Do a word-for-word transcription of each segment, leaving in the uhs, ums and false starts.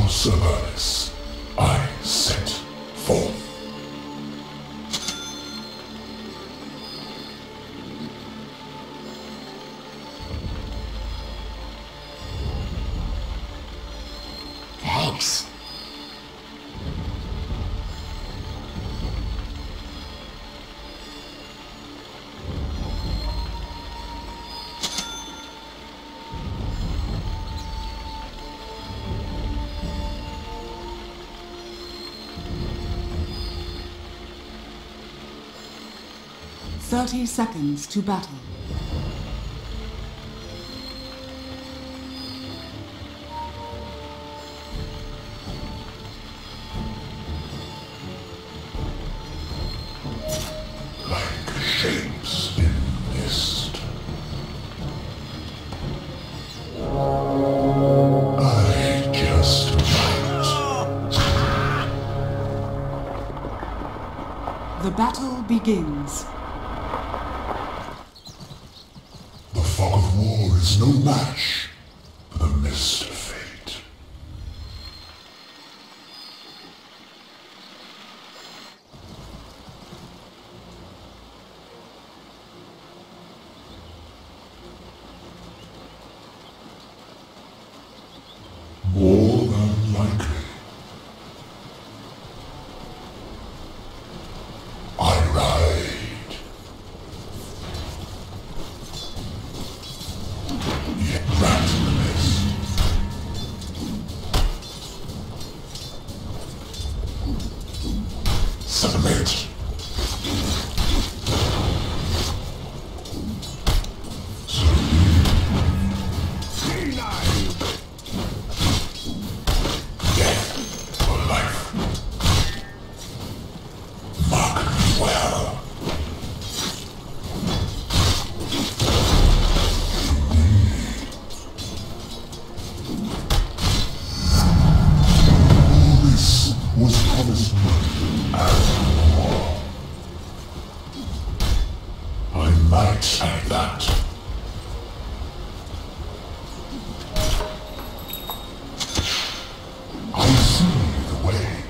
Avernus, Avernus, I set forth. Thanks. Thirty seconds to battle. Like shapes in mist. I just might. The battle begins. The fog of war is no match for the mist of fate. More than likely, I ride. Yet wrapped in the mist. Submit. Death or life. Mark me well. All this was promised me and more. I might add that. I see the way.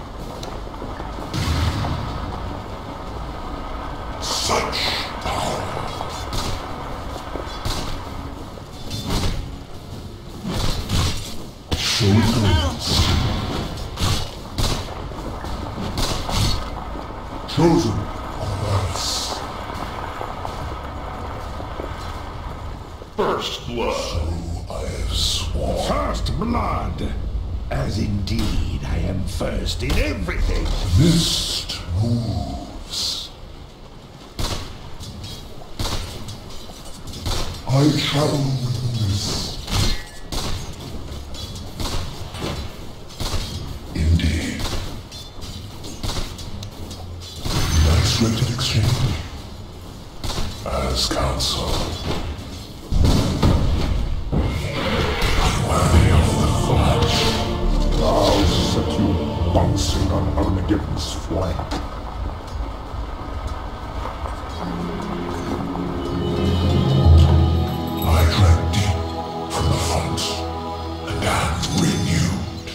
Such power. So it goes. Chosen of us. First blood. So I have sworn. First blood. As indeed I am first in everything. Mist moves. I travel with the mist. Indeed. Unexpected exchange. As counsel. Unworthy of the thought. I'll set you bouncing on Armageddon's flank. I drank deep from the font and am renewed.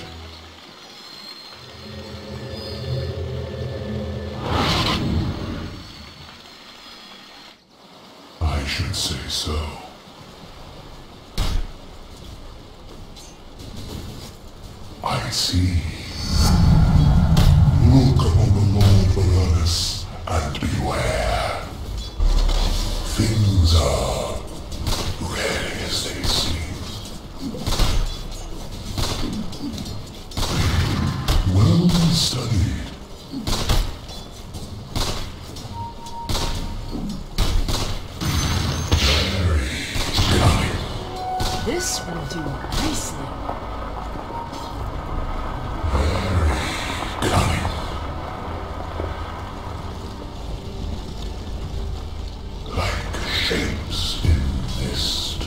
I should say so. I see. Look upon the Lord Avernus and beware. Things are rarely as they seem. Well studied. Very cunning. This will do nicely. Cunning. Like shapes in mist.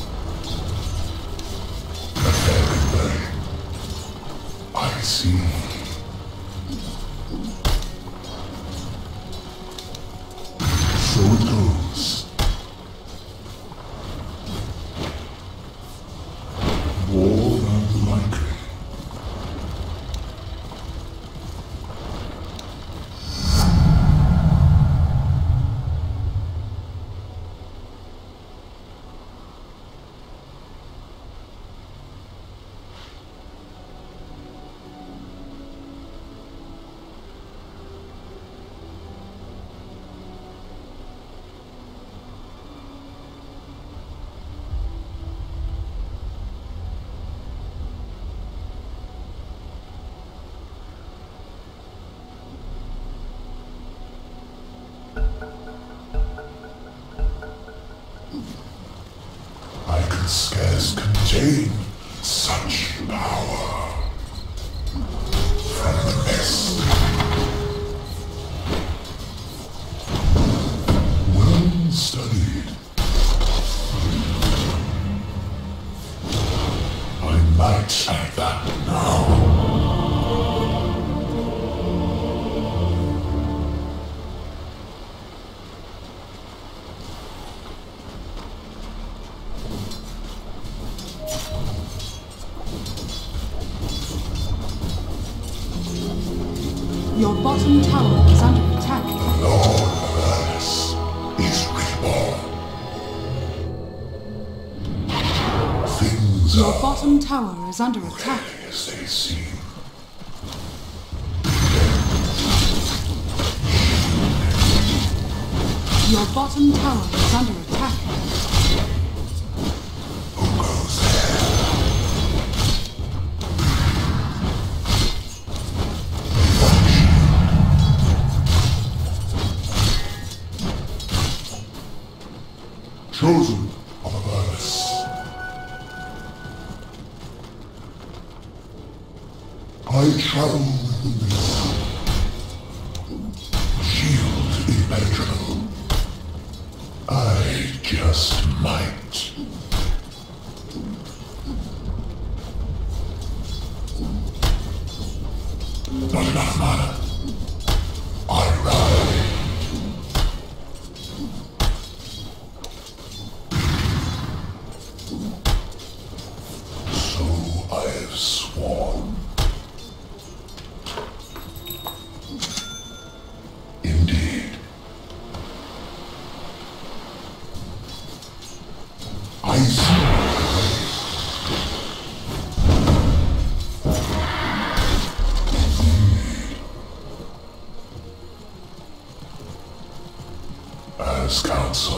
A fairy burning. I see. So it goes. More than can scarce contain such power. From the mist. Well studied. I might add that now. Your bottom tower is under attack. The Lord of Avernus is reborn. Things Your are bottom tower is under attack. rarely as they seem. Your bottom tower is under attack. Who goes there? Chosen of Avernus. I travel with the mist. Shield impenetrable. I just might. Not enough mana. I ride. So I have sworn. Indeed. I see. As counsel.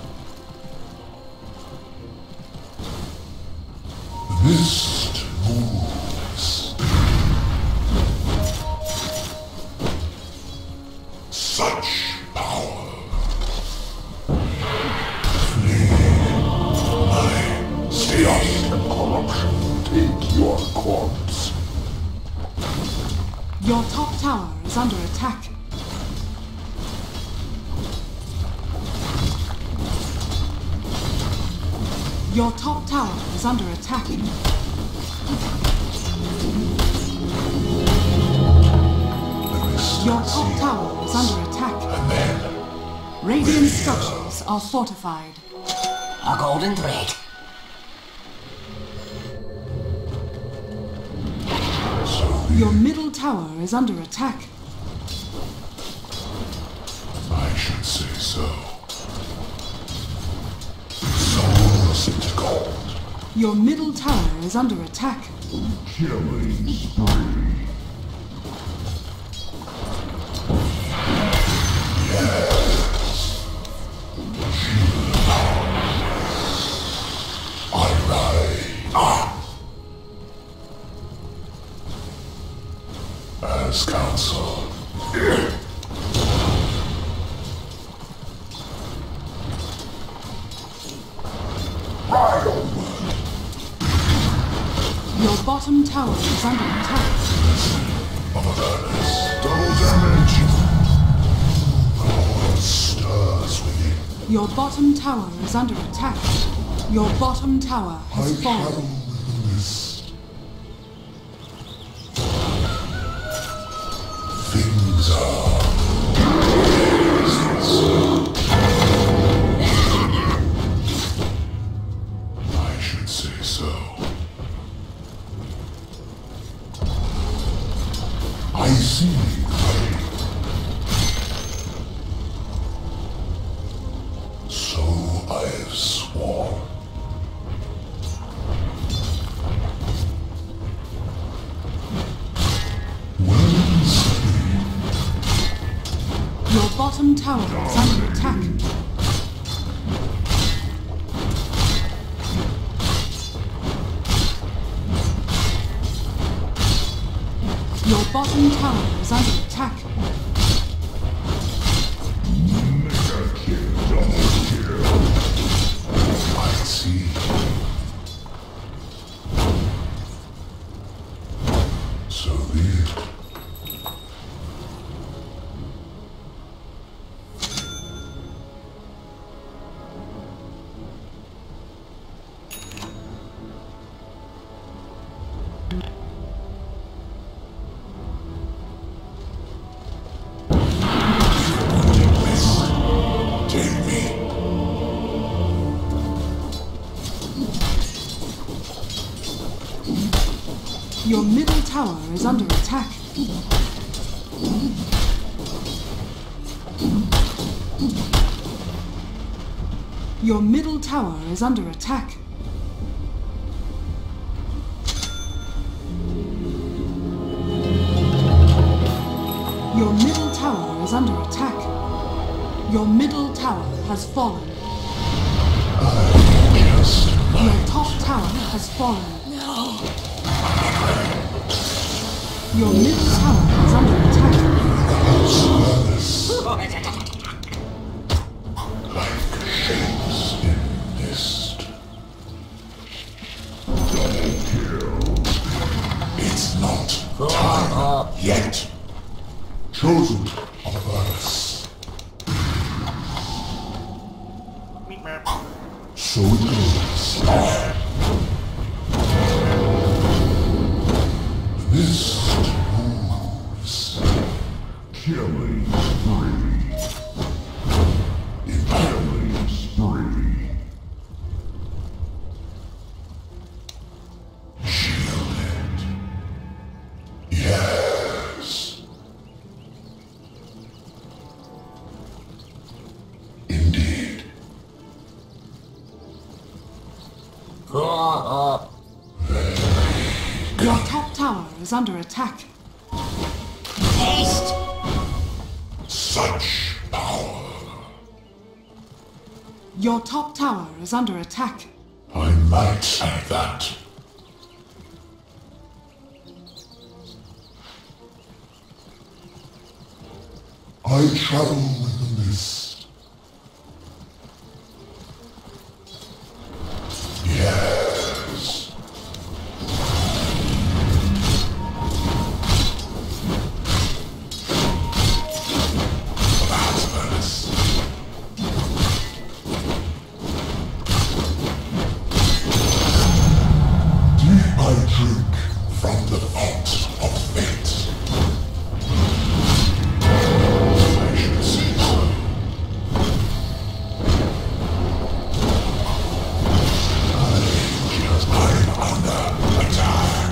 The mist moves. Such power. Flee. I stay off and corruption take your corpse. Your top tower is under attack. Your top tower is under attack. The mist Your top conceals. tower is under attack. And then, Radiant structures are fortified. A golden thread. so Your middle tower is under attack. I should say so. Souls into gold. Your middle tower is under attack. Killing spree. Yes. Shield power. I ride. Ah. As counsel. Ride onward. Your bottom tower is under attack. Of Avernus. Double damage. God stirs within. Your bottom tower is under attack. Your bottom tower I has travel fallen. with the mist. Things are. I should say so. I see clay. So I have sworn. Well studied. Your bottom tower is under attack. Your bottom tower is under attack. Mega kill, double kill. I see. Your middle tower is under attack. Your middle tower is under attack. Your middle tower is under attack. Your middle tower has fallen. Your top tower has fallen. No. Your middle tower is under attack. Like shapes in mist. Double kill. It's not time yet. Chosen Avernus. So it goes. Mist moves. Killing spree. Impaling spree. Shielded. Yes. Indeed. Your top tower is under attack. Taste. Such power. Your top tower is under attack. I might add that. I travel with the mist. Yes. Avernus. Deep I drink from the font of fate. I should say so. I'm under attack.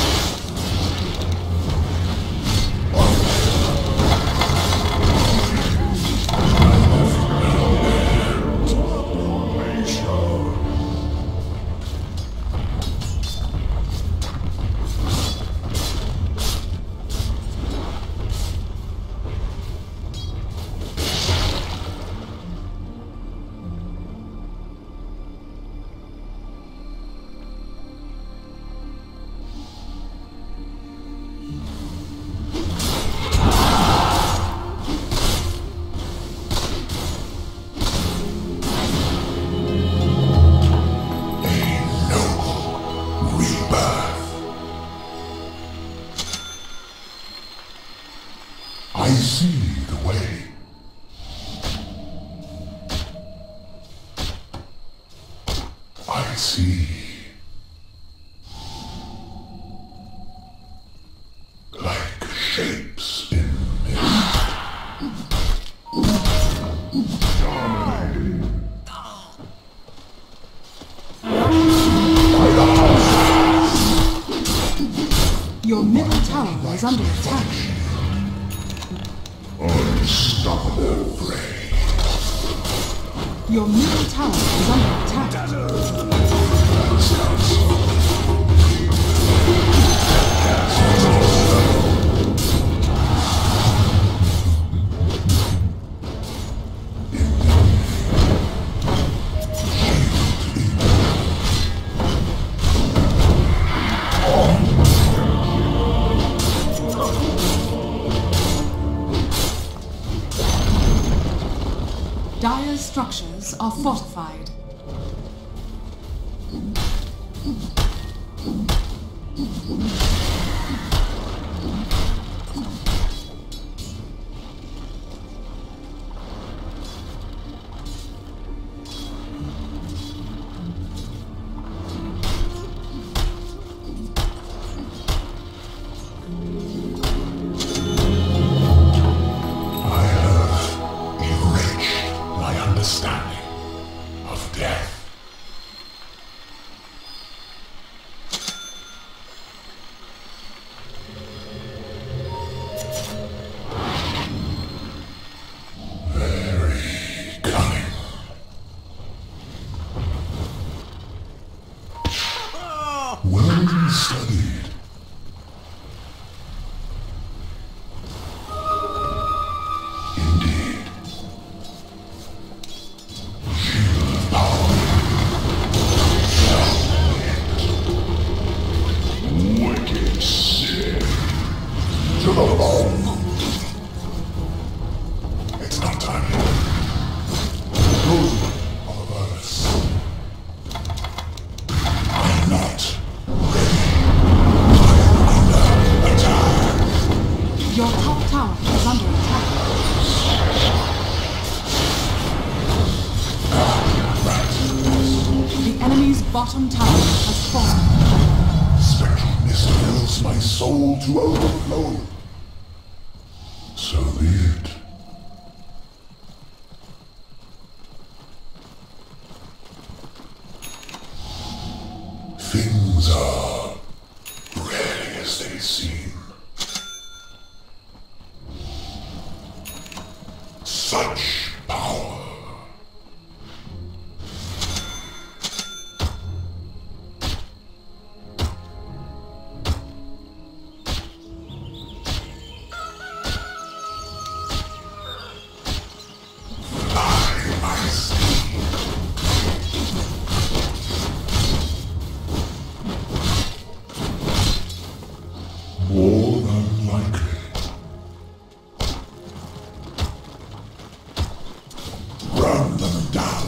I see the way. I see. Like shapes in mist. Dominating. By the house. Your middle tower is under attack. Unstoppable prey. Your middle tower is under attack. Dire's structures are fortified. Understanding of top tower is under attack. The enemy's bottom tower has fallen. Spectral mist fills my soul to overflowing. So be it. Things are rarely as they seem. Such power. More than likely. Run them down.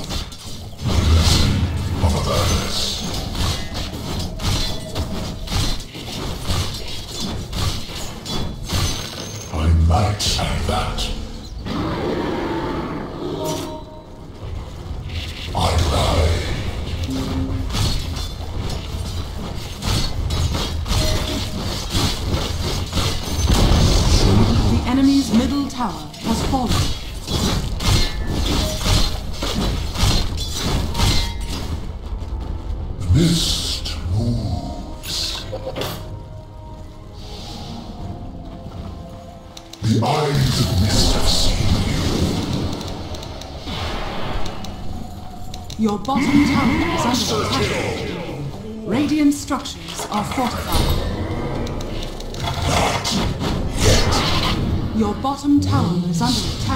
Of Avernus. I might add that. I ride. The enemy's middle tower has fallen. The mist moves. The eyes of mist have seen you. Your bottom tower is under attack. Radiant structures are fortified. Your bottom tower is under attack.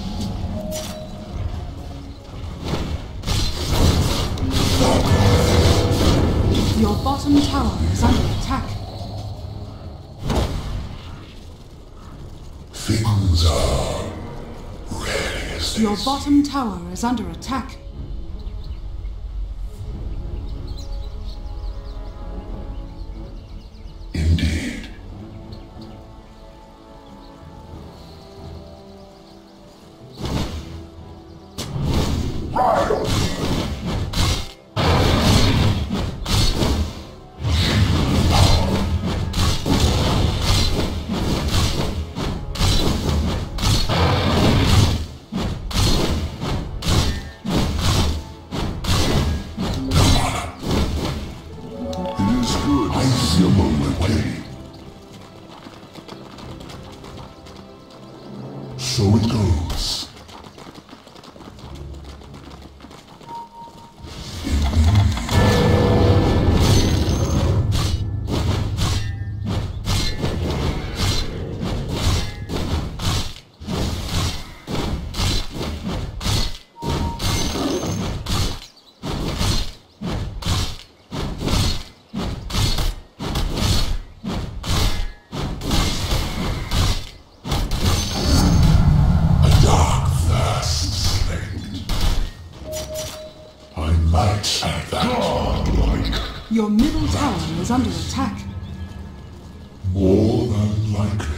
Your bottom tower is under attack. Things are rarely as they Your seem. bottom tower is under attack. Indeed. Ride on me. It is good. I see a lonely way. So it goes. A dark thirst slaked. I might add that. Godlike. Your middle tower is under attack. More than likely.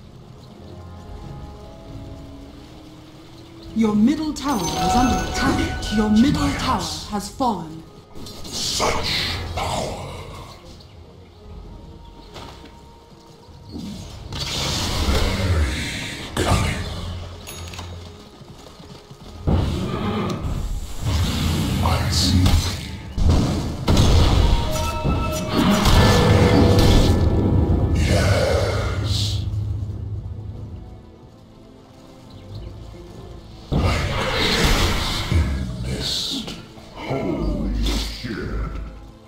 Your middle tower is under attack. Your middle tower has fallen. Such power. Very cunning. I see. Yes. Like in mist. Holy shit.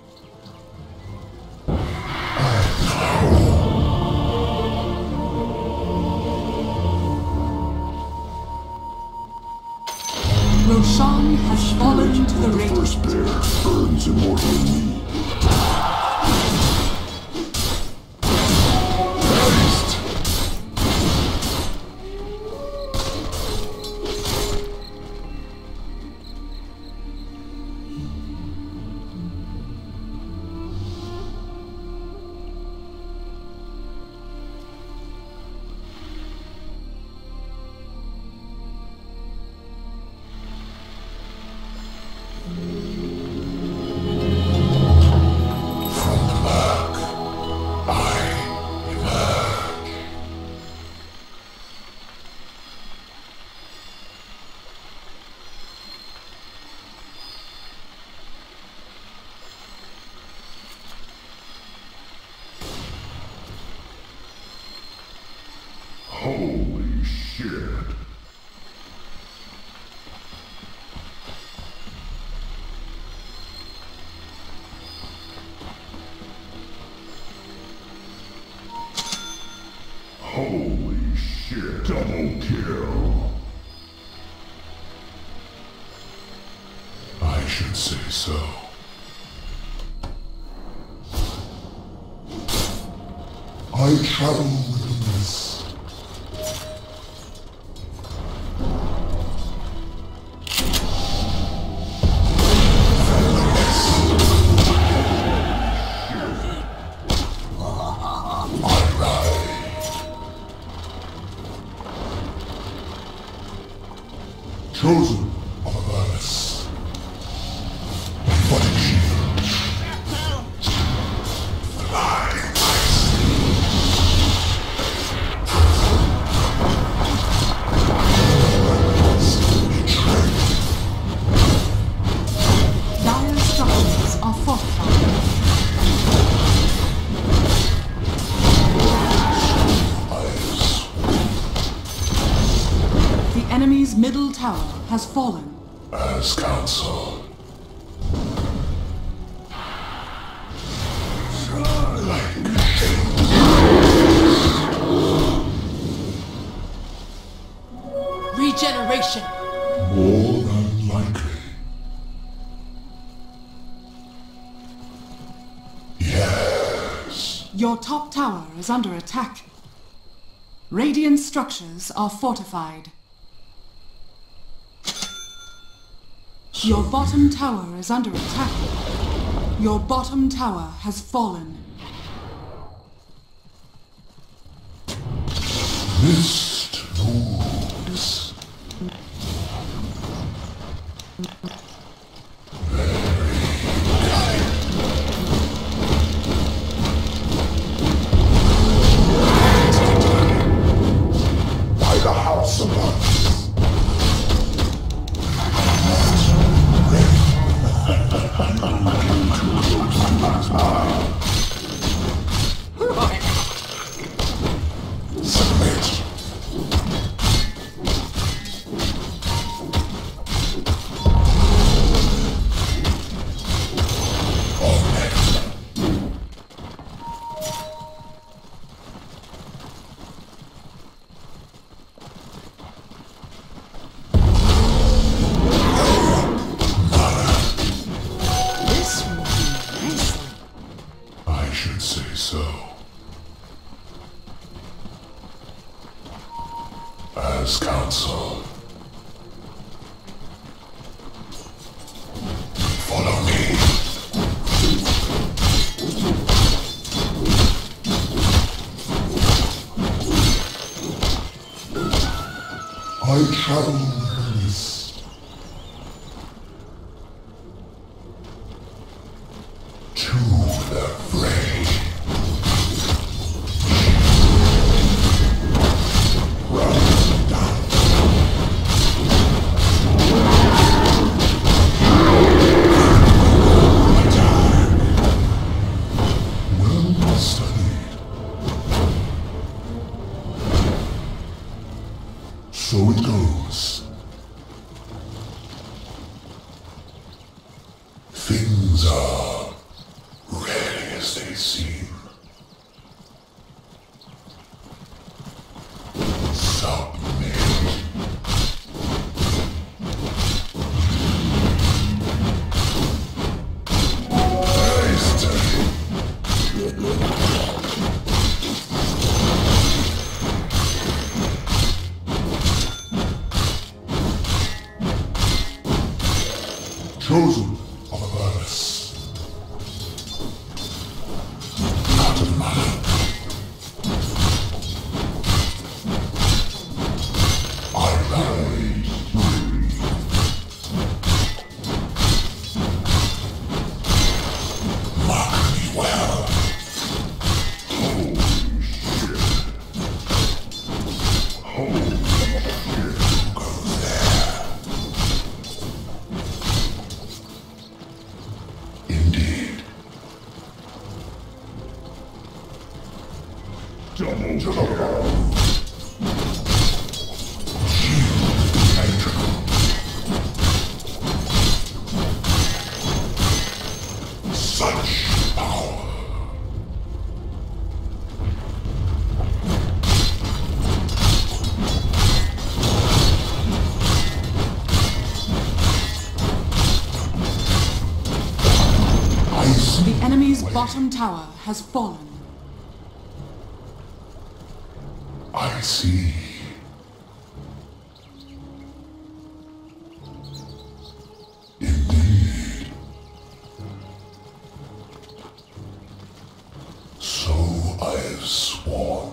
Holy shit. Double kill. I should say so. I travel with the mist. Chosen of Avernus. Aphotic Shield. Flying ice. Dire structures are fortified. The enemy's middle tower has fallen. As counsel. Regeneration. More than likely. Yes. Your top tower is under attack. Radiant structures are fortified. Your bottom tower is under attack. Your bottom tower has fallen. Mist moves. By the house of us. Submit. I should say so. As counsel. Follow me. I travel with the mist. To the fray. Run down. Attack. Well studied. So it goes. Things are rarely as they seem. Submit. I study. Chosen of Avernus. Out of mana. I ride. Mark me well. Holy shit. Holy shit. Goes there. Indeed. Double kill. Shield electrical. Such power. I see. The enemy's bottom tower has fallen. I see. Indeed. So I have sworn.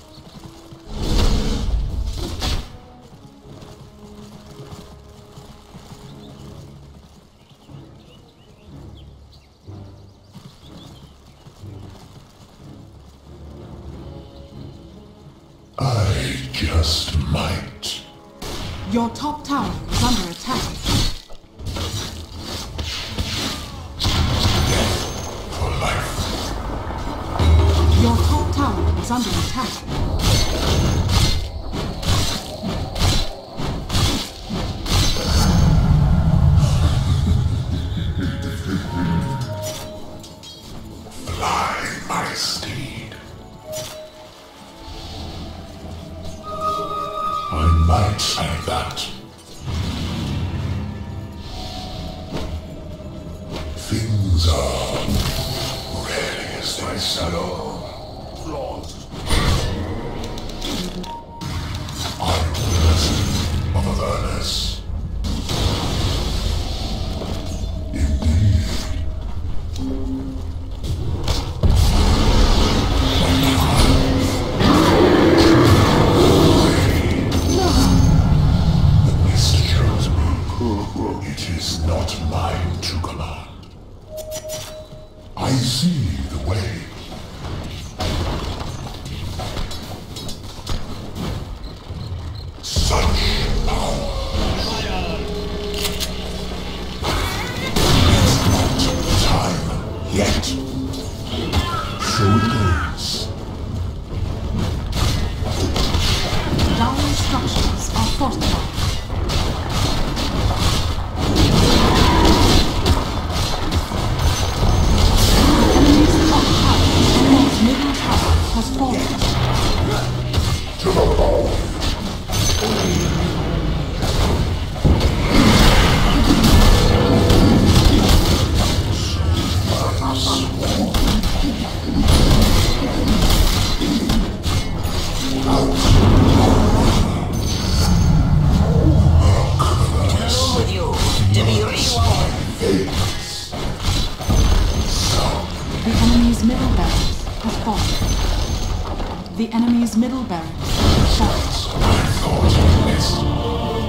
I just might. Your top tower is under attack. For life. Your top tower is under attack. Fly, my steed. I might say that. Things are rarely as they settle. Flaws. I'm the lesson of Avernus. Indeed. The mist shows me. It is not mine to command. I see the way. Such power. It's not time yet. So it goes. Dire structures are fortified. Enemy's top tower, enemy's middle tower has fallen. To the bone. With you to be rewarded. The enemy's middle barracks has fallen. The enemy's middle barracks has fallen. I thought you missed.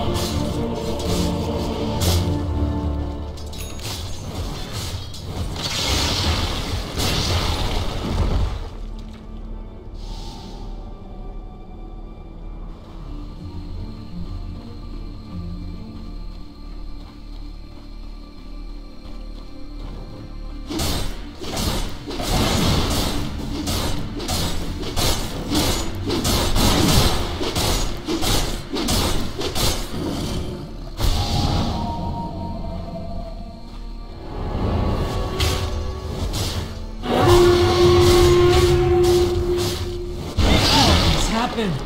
happened?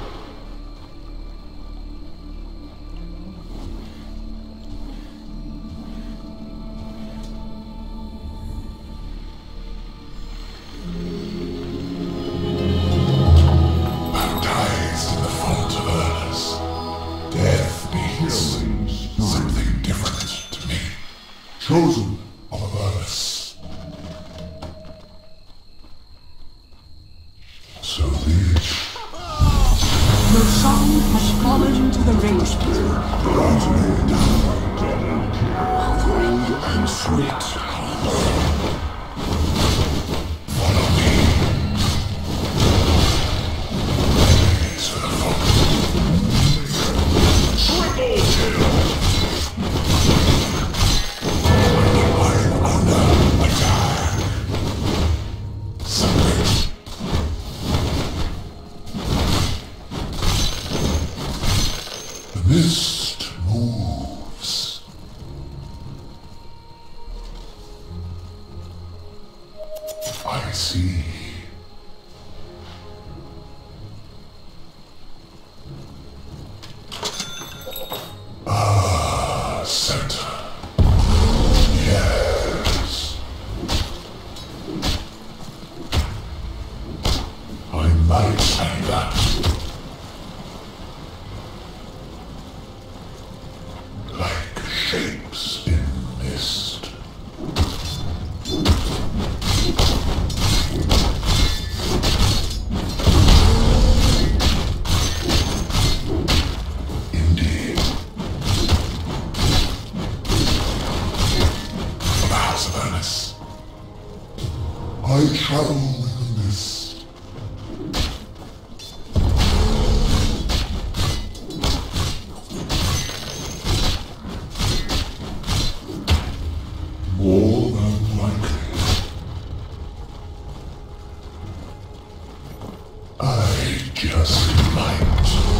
Baptized in the font of Avernus, death means something different to me. Chosen of Avernus. So be it. Your song has fallen to the rage pit. Grant me down, cold and sweet. Follow me. To the font. Triple kill. I'm under attack. Submit. The mist moves. I see. Ah, center. Yes. light and that. Like shapes in mist. Indeed. For the House of Avernus. I travel in the mist. More than likely. I just might.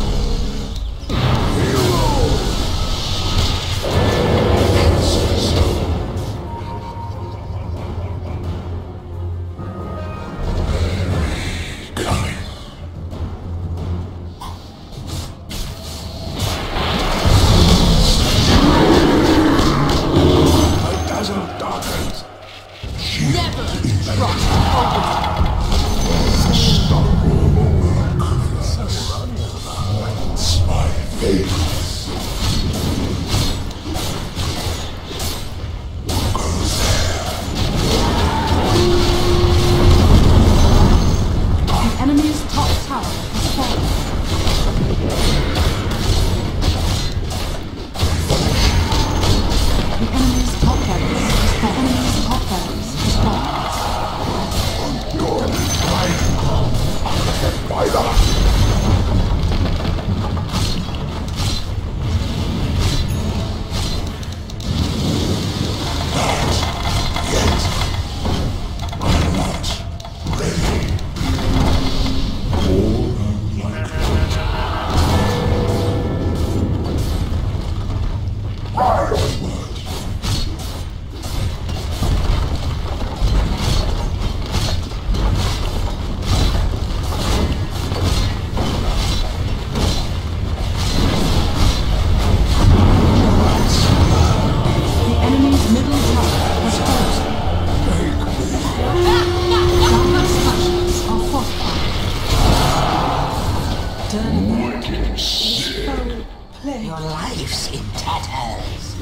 Your life's in tatters.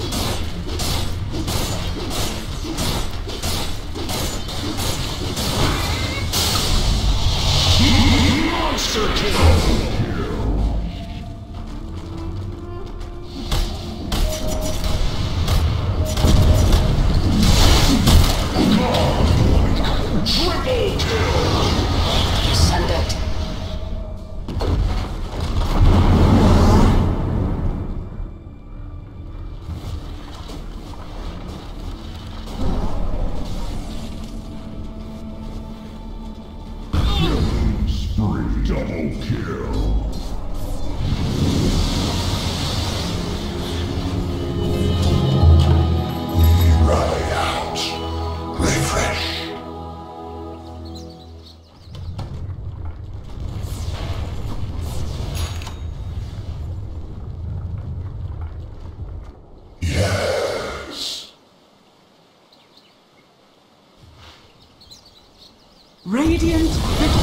Monster kill! Triple kill! Sundered. Double kill. We ride out. Refresh. Yes. Radiant victory.